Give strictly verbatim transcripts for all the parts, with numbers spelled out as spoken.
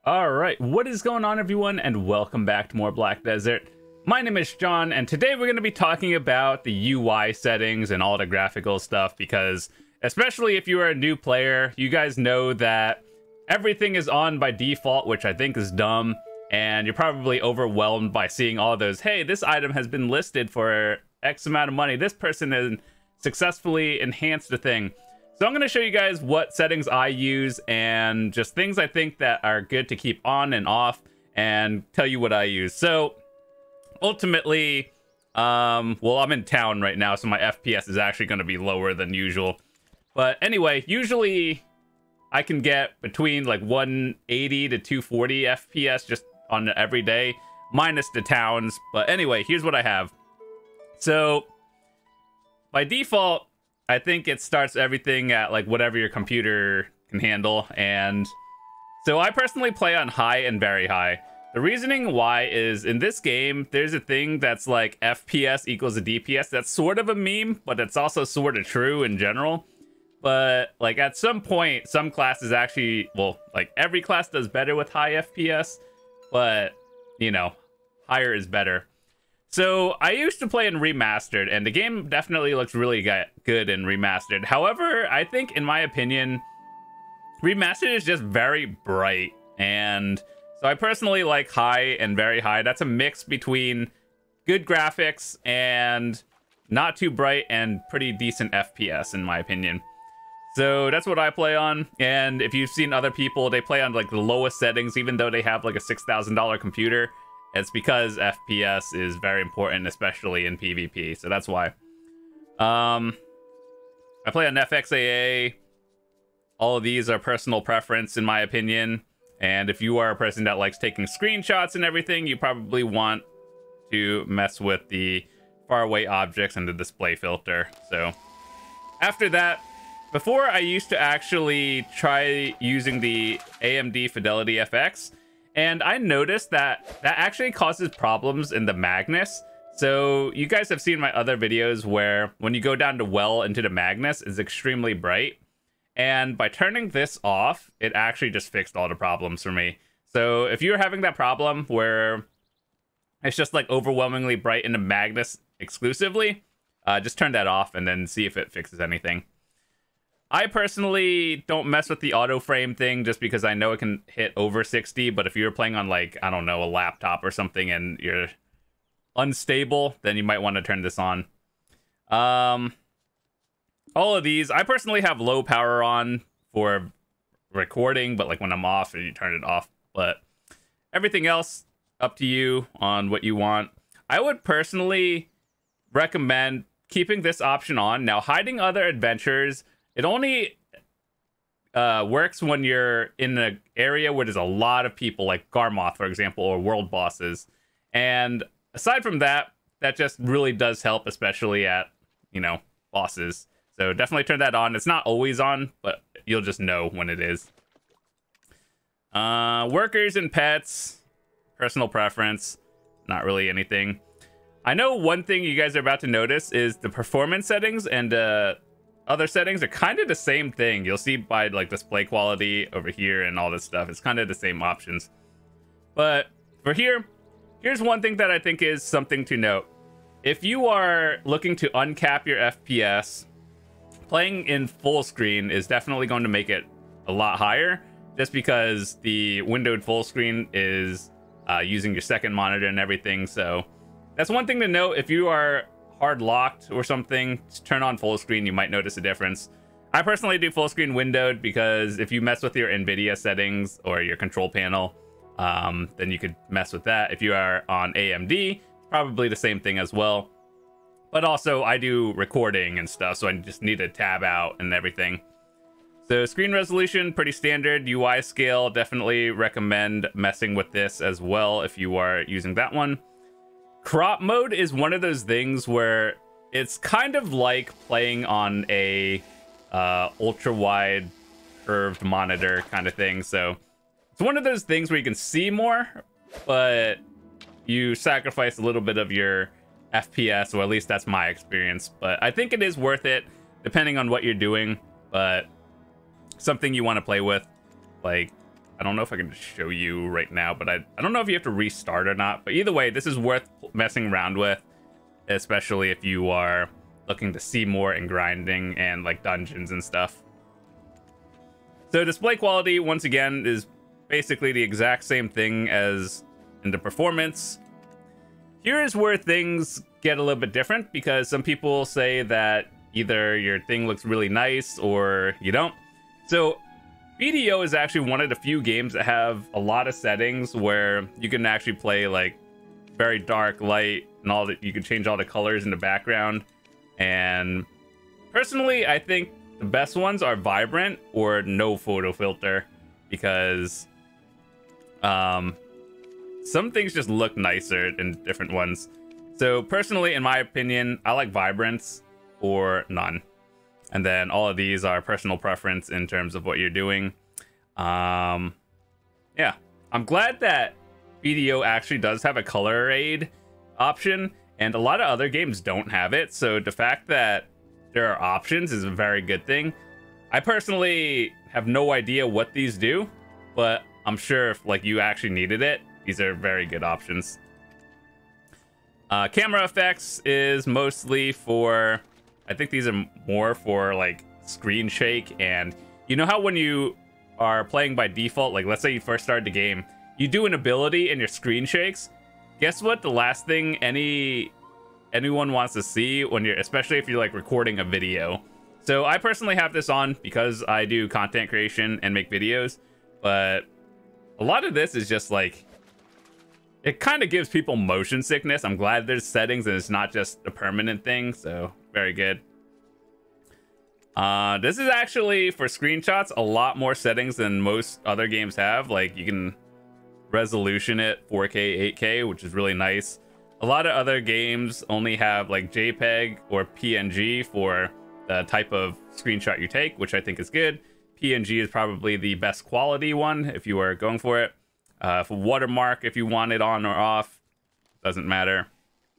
All right, what is going on, everyone, and welcome back to more Black Desert. My name is John, and today we're going to be talking about the U I settings and all the graphical stuff, because especially if you are a new player, you guys know that everything is on by default, which I think is dumb, and you're probably overwhelmed by seeing all those, hey, this item has been listed for X amount of money, this person has successfully enhanced the thing. So I'm going to show you guys what settings I use and just things I think that are good to keep on and off, and tell you what I use. So ultimately, um, well, I'm in town right now, so my F P S is actually going to be lower than usual. But anyway, usually I can get between like one eighty to two forty F P S just on every day, minus the towns. But anyway, here's what I have. So by default, I think it starts everything at like whatever your computer can handle. And so I personally play on high and very high. The reasoning why is in this game, there's a thing that's like F P S equals a D P S. That's sort of a meme, but it's also sort of true in general. But like at some point, some classes actually, well, like every class does better with high F P S, but you know, higher is better. So I used to play in remastered, and the game definitely looks really good in remastered. However, I think, in my opinion, remastered is just very bright, and so I personally like high and very high. That's a mix between good graphics and not too bright and pretty decent F P S, in my opinion. So that's what I play on, and if you've seen other people, they play on like the lowest settings, even though they have like a six thousand dollar computer. It's because F P S is very important, especially in PvP, so that's why. Um, I play on F X A A. All of these are personal preference, in my opinion. And if you are a person that likes taking screenshots and everything, you probably want to mess with the faraway objects and the display filter. So after that, before I used to actually try using the A M D FidelityFX. And I noticed that that actually causes problems in the Magnus. So you guys have seen my other videos where when you go down to well into the Magnus, it's extremely bright. And by turning this off, it actually just fixed all the problems for me. So if you're having that problem where it's just like overwhelmingly bright in the Magnus exclusively, uh, just turn that off and then see if it fixes anything. I personally don't mess with the auto frame thing just because I know it can hit over sixty, but if you're playing on like, I don't know, a laptop or something and you're unstable, then you might want to turn this on. Um, all of these, I personally have low power on for recording, but like when I'm off, you turn it off. But everything else, up to you on what you want. I would personally recommend keeping this option on. Now, hiding other adventures, it only uh, works when you're in an area where there's a lot of people, like Garmoth, for example, or world bosses. And aside from that, that just really does help, especially at, you know, bosses. So definitely turn that on. It's not always on, but you'll just know when it is. Uh, workers and pets, personal preference, not really anything. I know one thing you guys are about to notice is the performance settings and uh, other settings are kind of the same thing. You'll see by like display quality over here and all this stuff. It's kind of the same options. But for here, here's one thing that I think is something to note. If you are looking to uncap your F P S, playing in full screen is definitely going to make it a lot higher, just because the windowed full screen is uh, using your second monitor and everything. So that's one thing to note. If you are hard locked or something, just turn on full screen, you might notice a difference. I personally do full screen windowed because if you mess with your NVIDIA settings or your control panel, um, then you could mess with that. If you are on A M D, probably the same thing as well. But also I do recording and stuff, so I just need to tab out and everything. So screen resolution, pretty standard. U I scale, definitely recommend messing with this as well if you are using that one. Crop mode is one of those things where it's kind of like playing on a uh, ultra wide curved monitor kind of thing. So it's one of those things where you can see more, but you sacrifice a little bit of your F P S, or at least that's my experience. But I think it is worth it depending on what you're doing, but something you want to play with. Like I don't know if I can just show you right now, but I, I don't know if you have to restart or not. But either way, this is worth messing around with, especially if you are looking to see more in grinding and like dungeons and stuff. So display quality, once again, is basically the exact same thing as in the performance. Here is where things get a little bit different, because some people say that either your thing looks really nice or you don't. So V D O is actually one of the few games that have a lot of settings where you can actually play like very dark, light, and all that. You can change all the colors in the background. And personally, I think the best ones are vibrant or no photo filter, because um, some things just look nicer in different ones. So personally, in my opinion, I like vibrance or none. And then all of these are personal preference in terms of what you're doing. Um, yeah, I'm glad that V D O actually does have a color aid option, and a lot of other games don't have it. So the fact that there are options is a very good thing. I personally have no idea what these do, but I'm sure if like you actually needed it, these are very good options. Uh, camera effects is mostly for, I think these are more for like screen shake. And you know how when you are playing by default, like let's say you first started the game, you do an ability and your screen shakes. Guess what? The last thing any anyone wants to see when you're, especially if you're like recording a video. So I personally have this on because I do content creation and make videos, but a lot of this is just like, it kind of gives people motion sickness. I'm glad there's settings and it's not just a permanent thing, so very good. Uh, this is actually, for screenshots, a lot more settings than most other games have. Like, you can resolution it four K, eight K, which is really nice. A lot of other games only have like JPEG or P N G for the type of screenshot you take, which I think is good. P N G is probably the best quality one if you are going for it. Uh, for watermark, if you want it on or off, doesn't matter.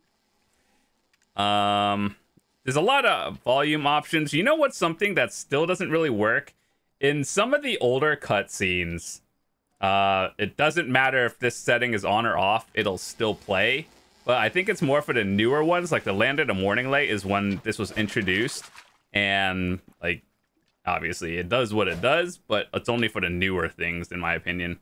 Um, there's a lot of volume options. You know what's something that still doesn't really work? In some of the older cutscenes, uh, it doesn't matter if this setting is on or off, it'll still play. But I think it's more for the newer ones, like the Land of the Morning Light is when this was introduced. And, like, obviously it does what it does, but it's only for the newer things, in my opinion.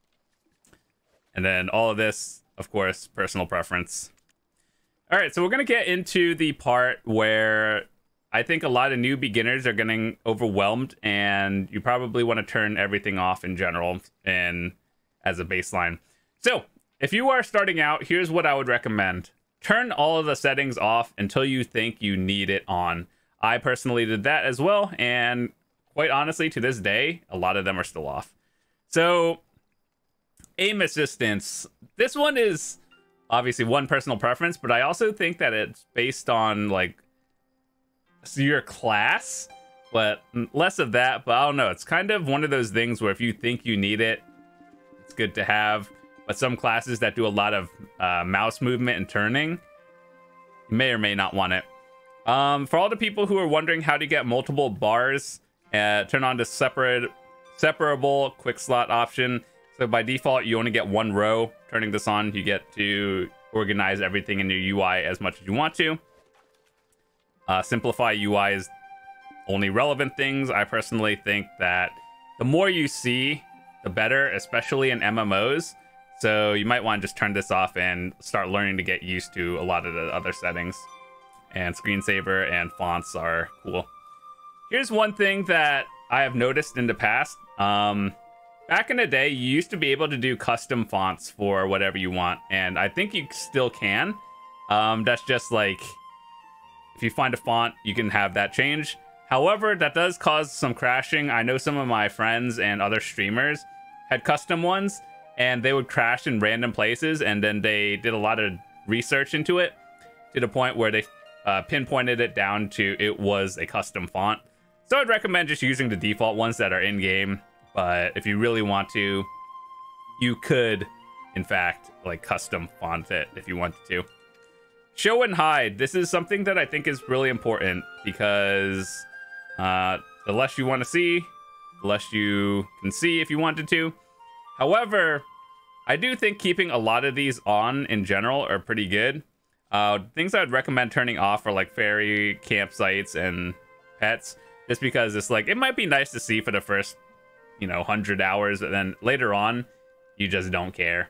And then all of this, of course, personal preference. All right, so we're going to get into the part where I think a lot of new beginners are getting overwhelmed, and you probably want to turn everything off in general and as a baseline. So if you are starting out, here's what I would recommend. Turn all of the settings off until you think you need it on. I personally did that as well, and quite honestly, to this day, a lot of them are still off. So aim assistance. This one is obviously one personal preference, but I also think that it's based on like your class, but less of that. But I don't know. It's kind of one of those things where if you think you need it, it's good to have. But some classes that do a lot of uh, mouse movement and turning, you may or may not want it. Um, for all the people who are wondering how to get multiple bars, uh, turn on the separate, separable quick slot option. So by default, you only get one row. Turning this on, you get to organize everything in your U I as much as you want to. Uh, simplify U I is only relevant things. I personally think that the more you see, the better, especially in M M Os. So you might want to just turn this off and start learning to get used to a lot of the other settings. And screensaver and fonts are cool. Here's one thing that I have noticed in the past. Um, back in the day, you used to be able to do custom fonts for whatever you want. And I think you still can. Um, that's just like, if you find a font, you can have that change. However, that does cause some crashing. I know some of my friends and other streamers had custom ones, and they would crash in random places, and then they did a lot of research into it to the point where they uh, pinpointed it down to it was a custom font. So I'd recommend just using the default ones that are in-game, but if you really want to, you could, in fact, like custom font it if you wanted to. Show and hide. This is something that I think is really important because uh, the less you want to see, the less you can see if you wanted to. However, I do think keeping a lot of these on in general are pretty good. Uh, things I'd recommend turning off are like ferry, campsites, and pets, just because it's like, it might be nice to see for the first, you know, one hundred hours, but then later on, you just don't care.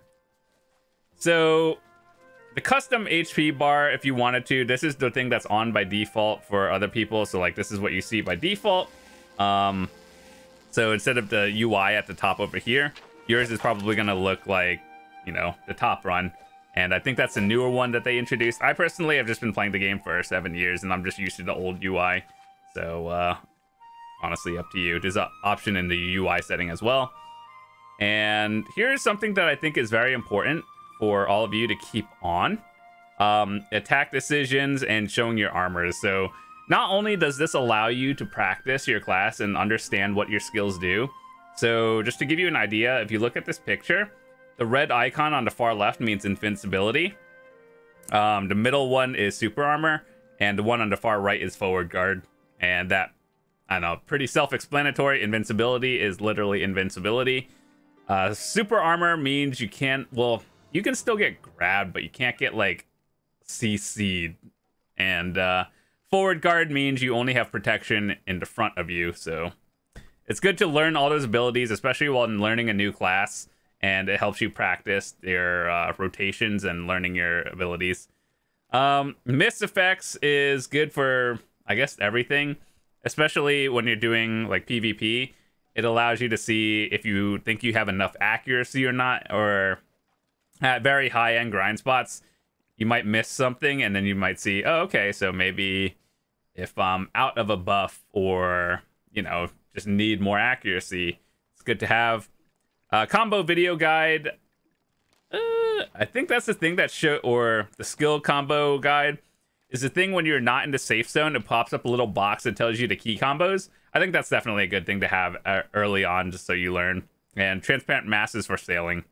So, the custom H P bar, if you wanted to, this is the thing that's on by default for other people. So, like, this is what you see by default. Um, so, instead of the U I at the top over here, yours is probably going to look like, you know, the top run. And I think that's a newer one that they introduced. I personally have just been playing the game for seven years, and I'm just used to the old U I. So, uh, honestly, up to you. There's an option in the U I setting as well. And here's something that I think is very important for all of you to keep on. Um, attack decisions and showing your armors. So, not only does this allow you to practice your class and understand what your skills do. So, just to give you an idea, if you look at this picture, the red icon on the far left means invincibility. Um, the middle one is super armor, and the one on the far right is forward guard. And that, I don't know, pretty self-explanatory. Invincibility is literally invincibility. Uh, super armor means you can't, well, you can still get grabbed, but you can't get, like, C C'd. And uh, forward guard means you only have protection in the front of you, so it's good to learn all those abilities, especially while learning a new class. And it helps you practice your uh, rotations and learning your abilities. Um, mist effects is good for, I guess, everything. Especially when you're doing, like, PvP. It allows you to see if you think you have enough accuracy or not. Or at very high-end grind spots, you might miss something. And then you might see, oh, okay, so maybe if I'm out of a buff or, you know, just need more accuracy, it's good to have. Uh, combo video guide, uh, I think that's the thing that show, or the skill combo guide is the thing when you're not in the safe zone, it pops up a little box that tells you the key combos. I think that's definitely a good thing to have uh, early on, just so you learn. And transparent masses for sailing.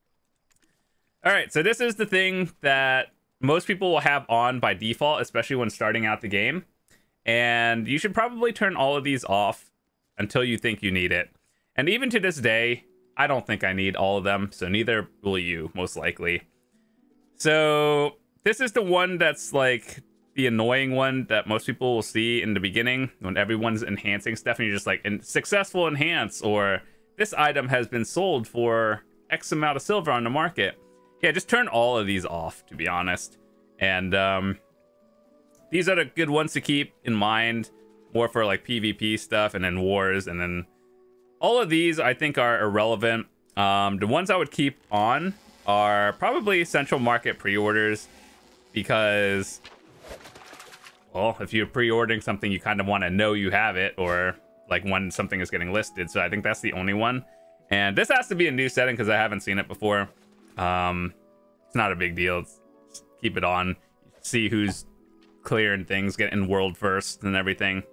All right, so this is the thing that most people will have on by default, especially when starting out the game. And you should probably turn all of these off until you think you need it. And even to this day, I don't think I need all of them, so neither will you, most likely. So, this is the one that's, like, the annoying one that most people will see in the beginning when everyone's enhancing stuff, and you're just like, successful enhance, or this item has been sold for X amount of silver on the market. Yeah, just turn all of these off, to be honest. And, um, these are the good ones to keep in mind, more for, like, PvP stuff, and then wars, and then all of these, I think, are irrelevant. Um, the ones I would keep on are probably central market pre-orders, because, well, if you're pre-ordering something, you kind of want to know you have it, or like when something is getting listed. So I think that's the only one. And this has to be a new setting because I haven't seen it before. Um, it's not a big deal. It's, just keep it on. See who's clearing things, get in world first and everything.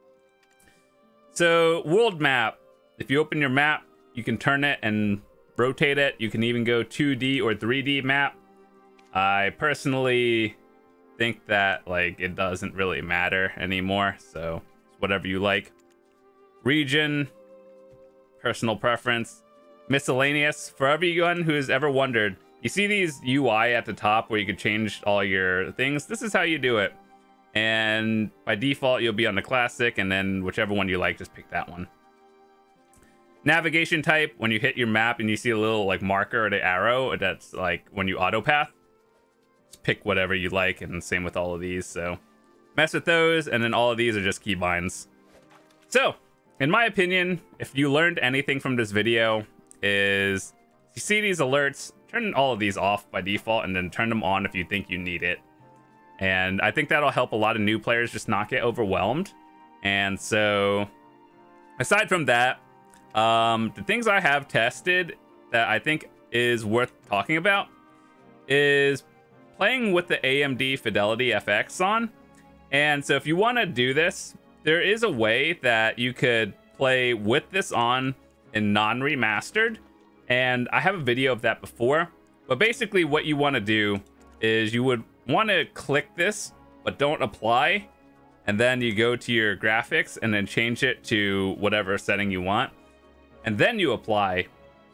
So world map. If you open your map, you can turn it and rotate it. You can even go two D or three D map. I personally think that, like, it doesn't really matter anymore, so it's whatever you like. Region, personal preference, miscellaneous. For everyone who has ever wondered, you see these U I at the top where you can change all your things? This is how you do it. And by default, you'll be on the classic, and then whichever one you like, just pick that one. Navigation type, when you hit your map and you see a little, like, marker or the arrow, that's like when you auto path. Just pick whatever you like, and same with all of these. So mess with those, and then all of these are just keybinds. So, in my opinion, if you learned anything from this video, is you see these alerts, turn all of these off by default, and then turn them on if you think you need it. And I think that'll help a lot of new players just not get overwhelmed. And so, aside from that, Um, the things I have tested that I think is worth talking about is playing with the A M D FidelityFX on. And so if you want to do this, there is a way that you could play with this on in non-remastered. And I have a video of that before. But basically what you want to do is you would want to click this, but don't apply. And then you go to your graphics and then change it to whatever setting you want. And then you apply.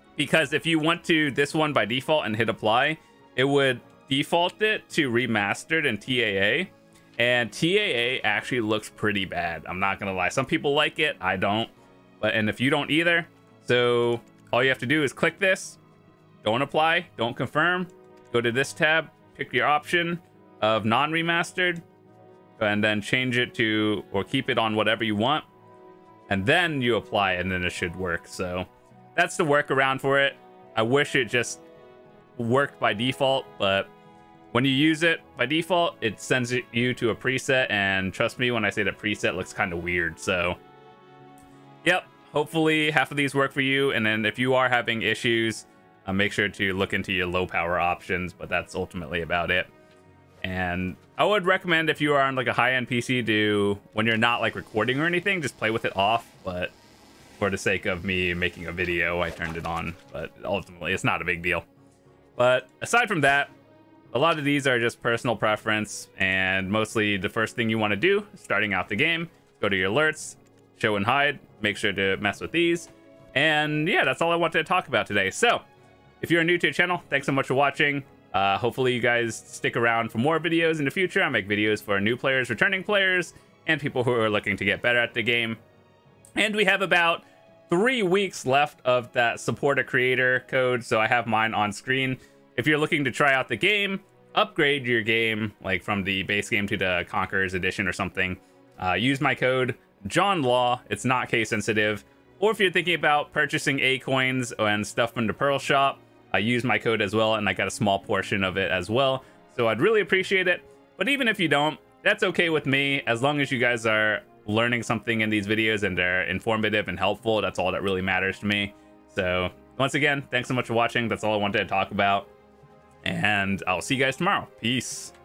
because if you went to this one by default and hit apply, it would default it to remastered and T A A, and T A A actually looks pretty bad. I'm not gonna lie. Some people like it, I don't. But and if you don't either, so all you have to do is click this, don't apply, don't confirm, go to this tab, pick your option of non-remastered, and then change it to, or keep it on whatever you want, and then you apply, and then it should work. So that's the workaround for it. I wish it just worked by default, but when you use it by default, it sends it you to a preset, and trust me when I say the preset looks kind of weird. So yep, hopefully half of these work for you, and then if you are having issues, uh, make sure to look into your low power options, but that's ultimately about it. And I would recommend, if you are on like a high-end P C, do, when you're not like recording or anything, just play with it off. But for the sake of me making a video, I turned it on, but ultimately it's not a big deal. But aside from that, a lot of these are just personal preference, and mostly the first thing you want to do starting out the game, go to your alerts, show and hide, make sure to mess with these. And yeah, that's all I wanted to talk about today. So if you're new to the channel, thanks so much for watching. Uh, hopefully you guys stick around for more videos in the future. I make videos for new players, returning players, and people who are looking to get better at the game. And we have about three weeks left of that support a creator code, so I have mine on screen. If you're looking to try out the game, upgrade your game, like from the base game to the Conqueror's Edition or something, uh, use my code Jonlaw. It's not case sensitive. Or if you're thinking about purchasing A coins and stuff from the Pearl shop, I use my code as well, and I got a small portion of it as well. So I'd really appreciate it. But even if you don't, that's okay with me. As long as you guys are learning something in these videos and they're informative and helpful, that's all that really matters to me. So once again, thanks so much for watching. That's all I wanted to talk about. And I'll see you guys tomorrow. Peace.